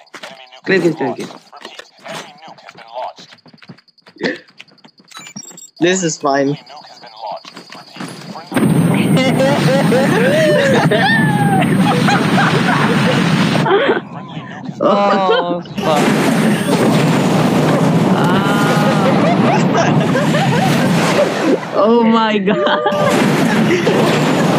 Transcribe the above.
Click it. This is fine. Oh, fuck. Oh my god.